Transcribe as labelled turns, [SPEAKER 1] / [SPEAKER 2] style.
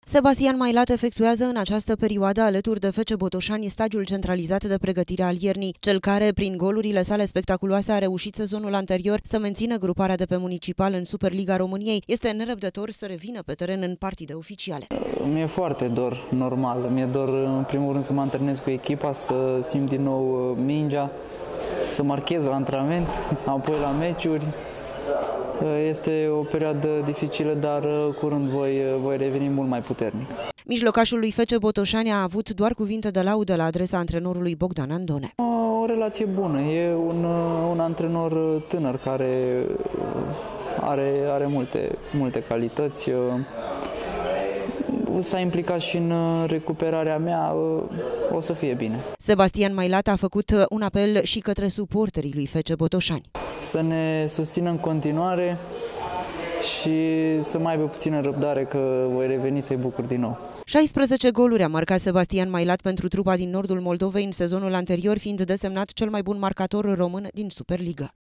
[SPEAKER 1] Sebastian Mailat efectuează în această perioadă alături de FC Botoșani stagiul centralizat de pregătire al iernii. Cel care, prin golurile sale spectaculoase, a reușit sezonul anterior să mențină gruparea de pe Municipal în Superliga României, este nerăbdător să revină pe teren în partide oficiale.
[SPEAKER 2] Mi-e foarte dor, normal. Mi-e dor, în primul rând, să mă antrenez cu echipa, să simt din nou mingea, să marchez la antrenament, apoi la meciuri. Este o perioadă dificilă, dar curând voi reveni mult mai puternic.
[SPEAKER 1] Mijlocașul lui FC Botoșani a avut doar cuvinte de laudă la adresa antrenorului Bogdan Andone.
[SPEAKER 2] O relație bună. E un antrenor tânăr care are multe calități. S-a implicat și în recuperarea mea, o să fie bine.
[SPEAKER 1] Sebastian Mailat a făcut un apel și către suporterii lui FC Botoșani.
[SPEAKER 2] Să ne susțină în continuare și să mai aibă puțină răbdare că voi reveni să-i bucur din nou.
[SPEAKER 1] 16 goluri a marcat Sebastian Mailat pentru trupa din nordul Moldovei în sezonul anterior, fiind desemnat cel mai bun marcator român din Superliga.